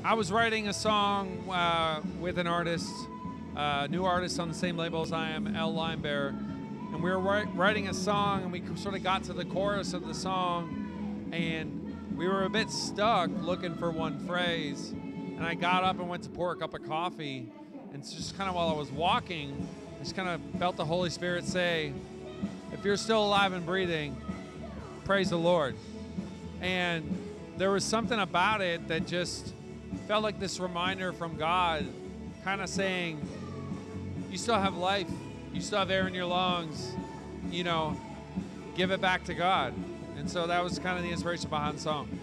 I was writing a song with an artist, new artist on the same label as I am, L. Limebearer, and we were writing a song, and we sort of got to the chorus of the song, and we were a bit stuck looking for one phrase, and I got up and went to pour a cup of coffee, and it's just kind of while I was walking, I just kind of felt the Holy Spirit say, if you're still alive and breathing, praise the Lord. And there was something about it that just felt like this reminder from God, kind of saying, you still have life, you still have air in your lungs, you know, give it back to God. And so that was kind of the inspiration behind the song.